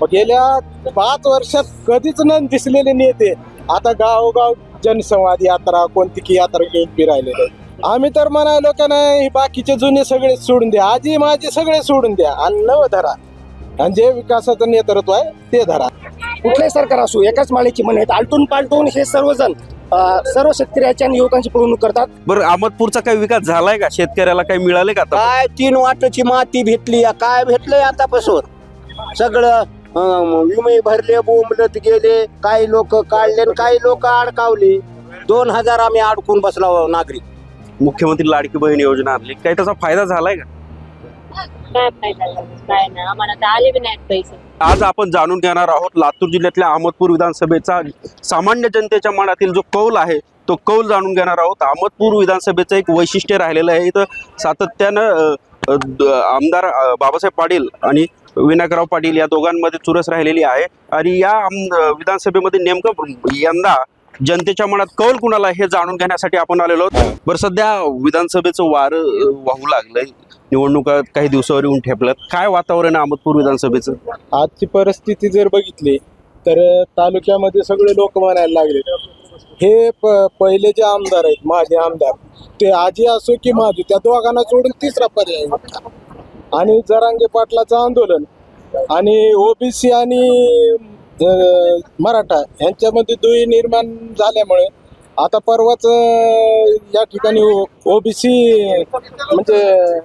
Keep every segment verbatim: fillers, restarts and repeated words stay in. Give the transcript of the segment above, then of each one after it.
गेल्या पाच वर्षात कधीच न दिसलेले नेते आता गावोगाव जनसंवाद यात्रा कोणती की यात्रा घेऊन फिरायलेले. आम्ही तर म्हणालो का नाही बाकीचे जुने सगळे सोडून द्या, आजी माझे सगळे सोडून द्या आणि नव धरा आणि जे विकासाचं नेतृत्व आहे ते धरा. कुठलंही सरकार असो एकाच माळेची म्हण आहेत. आलटून पालटून हे सर्वजण सर्व शेतकऱ्याच्या आणि युवकांची फसवणूक करतात. बरं, अहमदपूरचा काही विकास झालाय का? शेतकऱ्याला काही मिळाले का? काय तीन वाटाची माती भेटली, काय भेटलंय आतापासून सगळं विमे भरले, बोंबलत गेले, काही लोक काढले, काही लोक अडकावले. दोन हजार आम्ही अडकून बसला नागरिक. मुख्यमंत्री लाडकी बहीण योजना आणली, काही त्याचा फायदा झालाय का? काय फायदा काय ना आम्हाला तर आले बी नाहीत पैसे. आज आपण जाणून घेणार आहोत लातूर जिल्ह्यातल्या अहमदपूर विधानसभेचा सामान्य जनतेच्या मनातील जो कौल आहे तो कौल जाणून घेणार आहोत. अहमदपूर विधानसभेचं एक वैशिष्ट्य राहिलेलं आहे, इथं सातत्यानं आमदार बाबासाहेब पाटील आणि विनायकराव पाटील या दोघांमध्ये चुरस राहिलेली आहे. आणि या विधानसभेमध्ये नेमकं यंदा जनतेच्या मनात कौल कुणाला हे जाणून घेण्यासाठी आपण आलेलो आहोत. बरं, सध्या विधानसभेचं वारं वाहू लागलंय, निवडणुका काही दिवसावर येऊन ठेपल्यात. काय वातावरण आहे अहमदपूर विधानसभेचं? आजची परिस्थिती जर बघितली तर तालुक्यामध्ये सगळे लोक म्हणायला लागले हे प पहिले जे आमदार आहेत माझे आमदार ते आजी असो की माझी त्या दोघांना सोडून तिसरा पर्याय होता. आणि जरांगे पाटलाचं आंदोलन आणि ओबीसी आणि मराठा यांच्यामध्ये दुही निर्माण झाल्यामुळे आता परवाच या ठिकाणी ओबीसी म्हणजे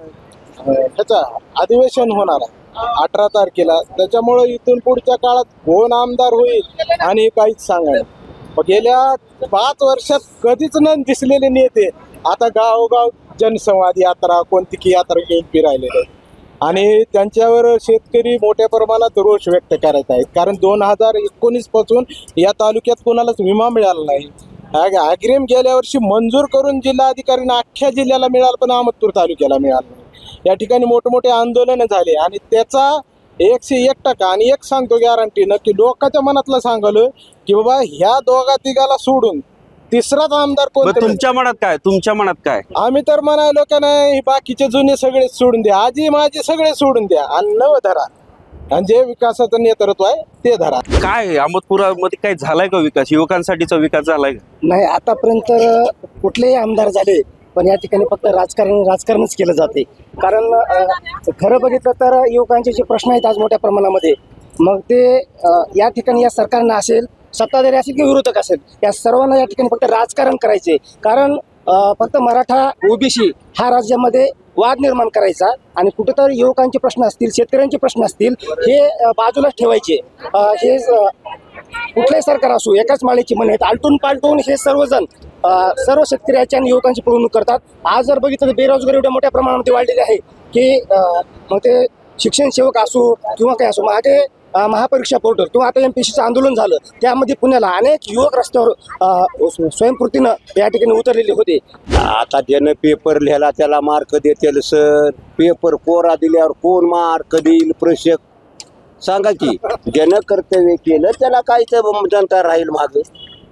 ह्याचा अधिवेशन होणार आहे अठरा तारखेला. त्याच्यामुळे इथून पुढच्या काळात कोण आमदार होईल आणि काहीच सांगायला. गेल्या पाच वर्षात कधीच न दिसलेले नेते आता गावोगाव जनसंवाद यात्रा कोणती की यात्रा घेऊन फिरायलेले आणि त्यांच्यावर शेतकरी मोठ्या प्रमाणात रोष व्यक्त करत आहेत. कारण दोन हजार एकोणीस पासून या तालुक्यात कोणालाच विमा मिळाला नाही. अग्रिम गेल्या वर्षी मंजूर करून जिल्हाधिकाऱ्यांना अख्ख्या जिल्ह्याला मिळालं पण अहमदपूर तालुक्याला मिळालं नाही. या ठिकाणी मोठमोठे आंदोलन झाले आणि त्याचा एकशे एक टक्का आणि एक सांगतो गॅरंटीनं की लोकांच्या मनातलं सांगलं की बाबा ह्या दोघा तिघाला सोडून तिसराच आमदार कोण. तुमच्या मनात काय तुमच्या मनात काय आम्ही तर म्हणालो का नाही बाकीचे जुने सगळे सोडून द्या, आजी माझे सगळे सोडून द्या आणि नव धरा आणि जे विकासाचं नेतृत्व आहे ते धरा. काय अहमदपुरामध्ये काय झालाय का विकास? युवकांसाठीचा विकास झालाय का? नाही, आतापर्यंत कुठलेही आमदार झाले पण या ठिकाणी फक्त राजकारण राजकारणच केलं जाते. कारण खरं बघितलं तर युवकांचे जे प्रश्न आहेत आज मोठ्या प्रमाणामध्ये मग ते या ठिकाणी या सरकारनं असेल सत्ताधारी असेल किंवा विरोधक असेल या सर्वांना या ठिकाणी फक्त राजकारण करायचे. कारण फक्त मराठा ओबीसी हा राज्यामध्ये वाद निर्माण करायचा आणि कुठेतरी युवकांचे प्रश्न असतील शेतकऱ्यांचे प्रश्न असतील हे बाजूलाच ठेवायचे. हे कुठलंही सरकार असो एकाच माळेची म्हण आहेत. आलटून पालटून हे सर्वजण सर्व शेतकऱ्याच्या आणि युवकांची फसवणूक करतात. आज जर बघितलं तर बेरोजगारी एवढ्या मोठ्या प्रमाणामध्ये वाढलेली आहे की मग ते शिक्षण सेवक असो किंवा काय असो. मागे महापरीक्षा पोर्टल किंवा आता एम पी सीचं आंदोलन झालं त्यामध्ये पुण्याला अनेक युवक रस्त्यावर स्वयंपूर्तीनं या ठिकाणी उतरलेले होते. आता ज्यानं पेपर लिहायला त्याला मार्क देतील सर. पेपर कोरा दिल्यावर कोण मार्क देईल प्रशिक्षक सांगा की? ज्यानं कर्तव्य केलं त्याला काय जनता राहील मागे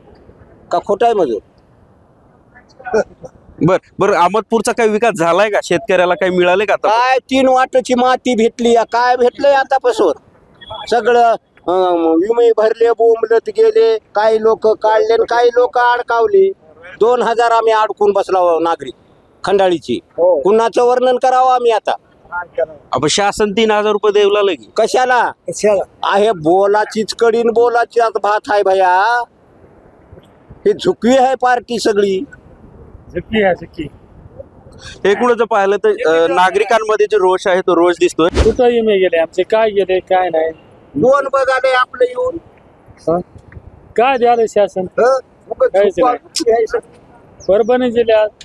का? खोट आहे माझं. बर बर अहमदपूरचा काही विकास झालाय का? शेतकऱ्याला काही मिळाले का? काय तीन वाटाची माती भेटली, काय भेटलंय आतापासून सगळं विमे भरले, बोंबलत गेले, काही लोक काढले, काही लोक अडकावले. दोन हजार आम्ही अडकून बसला नागरिक खंडाळीची. कुणाचं वर्णन करावं आम्ही आता? अब शासन तीन हजार रुपये देऊ लागलं की कशाला आहे? बोलाचीच कडीन बोलाची भात आहे भया. हे झुकवी आहे पार्टी सगळी. झुकवी आहे झुकवी. एकूणच पाहिलं तर नागरिकांमध्ये जे रोष आहे तो रोष दिसतोय. कुठं विमे गेले आमचे, काय गेले काय नाही. दोन बघाले आपलं येऊन काय द्यालं शासन परभणी जिल्ह्यात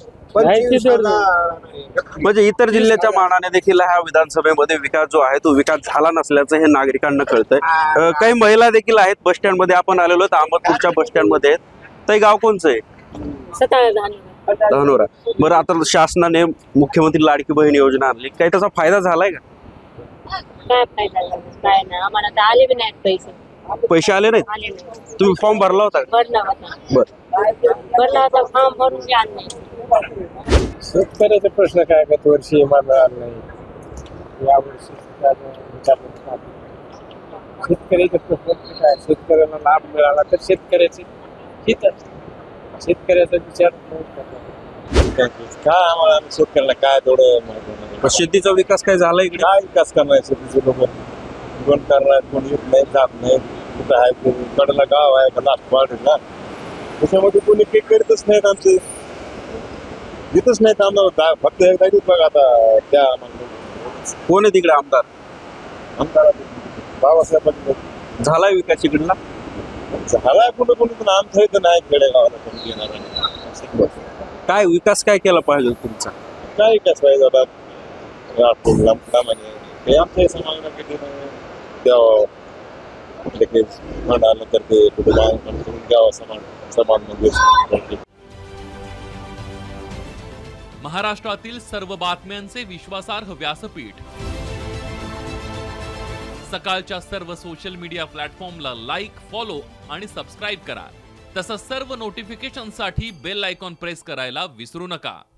म्हणजे इतर जिल्ह्याच्या मानाने देखील ह्या विधानसभेमध्ये विकास जो आहे तो विकास झाला नसल्याचं हे नागरिकांना कळतंय. काही महिला देखील आहेत बस स्टँड मध्ये. आपण आलेलो आहोत अहमदपूरच्या बस स्टँड मध्ये आहेत. तर गाव कोणचं आहे? धानोरा. बरं, आता शासनाने मुख्यमंत्री लाडकी बहीण योजना आणली, काही त्याचा फायदा झालाय का? काय फायदा काय ना आम्हाला तर आले बी नाहीत पैसे. पैसे आले नाहीत? तुम्ही फॉर्म भरला होता? भरला होता. बर भरला होता फॉर्म भरून घ्या नाही. शेतकऱ्याचा प्रश्न काय गत वर्षी विमा मिळाला नाही, या वर्षी शेतकऱ्याचे प्रश्न काय शेतकऱ्याला लाभ मिळाला तर शेतकऱ्याचे हित असतं. शेतकऱ्याचा विचार नाही करणार. काय आम्हाला शेतकऱ्याला काय थोडं माहिती नाही. पण शेतीचा विकास काय झाला इकडे? काय विकास करणार शेतीचे लोक कोण करणार कोण येत नाही जात नाही कुठं आहे कडेला गाव आहे का लास्ट वाढ ना त्याच्यामध्ये कोणी काही करीतच नाहीत आमचे येतच नाहीत आम्हाला फक्त एकदा येत बघा आता त्या आम्हाला कोण आहे तिकडे आमदार? आमदार बाबासाहेब झालाय विकास इकडला? झाला कुठं कोणी पण आमचं इथं नाही खेडेगावाला कोणी येणार नाही. काय विकास काय केला पाहिजे तुमचा? काय विकास पाहिजे आता राठोडला म्हणजे ते आमच्या समाजाला किती द्यावं आपले काही फंड आलं तर ते कुठे करून द्यावं समान समान म्हणजे महाराष्ट्रातील सर्व बातम्यांचे विश्वासार्ह व्यासपीठ सकाळच्या सर्व सोशल मीडिया प्लॅटफॉर्मला लाईक, फॉलो आणि सबस्क्राईब करा. तसंच सर्व नोटिफिकेशनसाठी बेल आयकॉन प्रेस करायला विसरू नका.